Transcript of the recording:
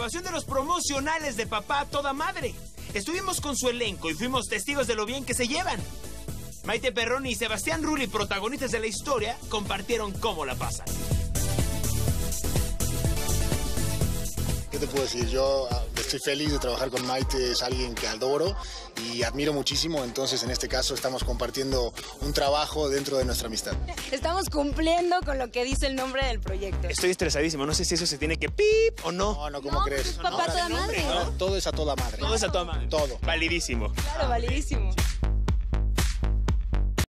grabación de los promocionales de Papá a Toda Madre. Estuvimos con su elenco y fuimos testigos de lo bien que se llevan. Maite Perroni y Sebastián Rulli, protagonistas de la historia, compartieron cómo la pasan. ¿Qué te puedo decir? Yo estoy feliz de trabajar con Maite, es alguien que adoro y admiro muchísimo, entonces en este caso estamos compartiendo un trabajo dentro de nuestra amistad. Estamos cumpliendo con lo que dice el nombre del proyecto. Estoy estresadísimo, no sé si eso se tiene que pip o no. No, ¿cómo crees? Papá a Toda Madre. Todo es a toda madre. Todo es a toda madre. Todo. Validísimo. Claro, validísimo.